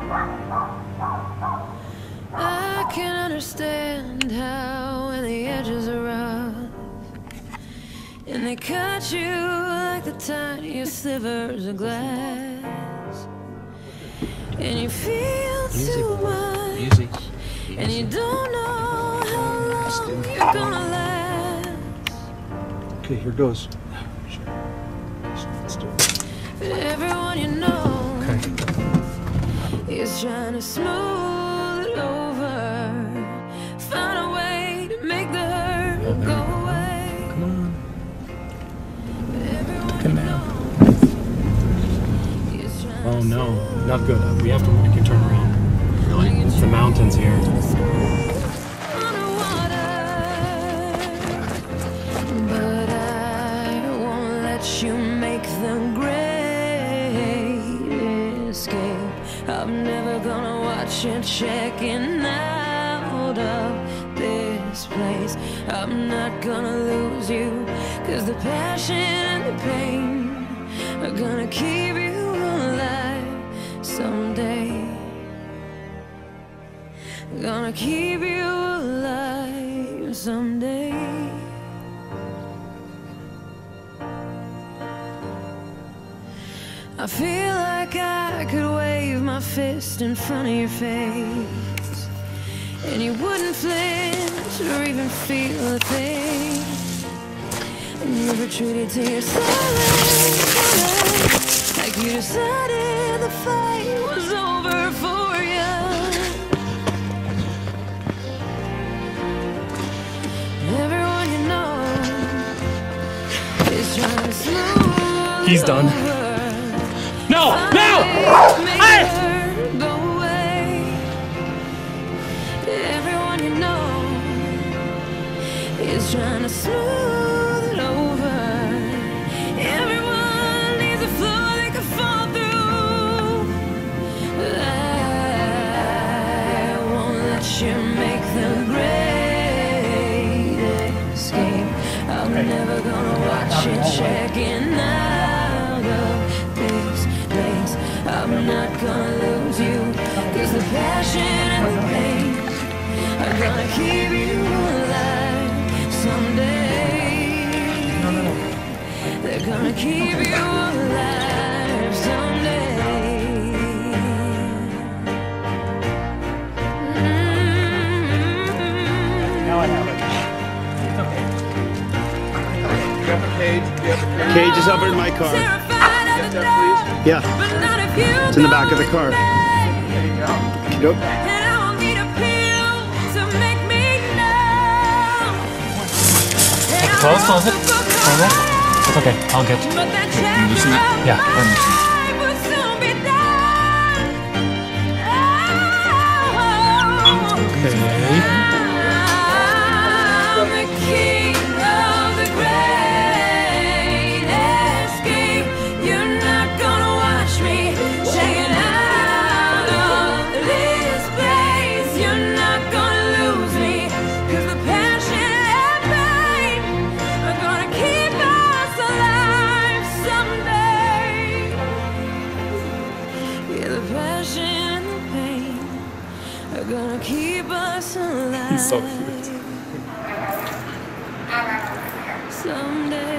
I can understand how when the edges are rough and they cut you like the tiniest slivers of glass, and you feel too much, and you don't know how long you're gonna last. Okay, here goes. But everyone you know is trying to smooth it over, find a way to make the hurt go away. Come on. Take a nap. Oh no, not good. We have to make a turn around. Really? It's the mountains here. But I won't let you make the great escape. I'm never gonna watch you checking out of this place. I'm not gonna lose you, 'cause the passion and the pain are gonna keep you alive someday. Gonna keep you alive someday. I feel like I could wave my fist in front of your face, and you wouldn't flinch or even feel a thing. And you retreated to your silence, like you decided the fight was over for you. Everyone you know is trying to smooth. He's done. No! No! Hey! Go away. Everyone you know is trying to smooth it over. Everyone needs a floor they can fall through. I won't let you make the great escape. I'm never gonna watch you checking out of this place. I'm not gonna lose you, 'cause the passion and the pain are gonna keep you alive someday. They're gonna keep you alive someday. Now I have it. It's okay. You have a cage? You have a cage? Cage is over in my car. Get that, please. Yeah, it's in the back of the car. There you go. Nope. Close it. Close it. It's okay. I'll get it. Can you loosen that? Yeah, I'm gonna keep us alive. He's so cute. Someday.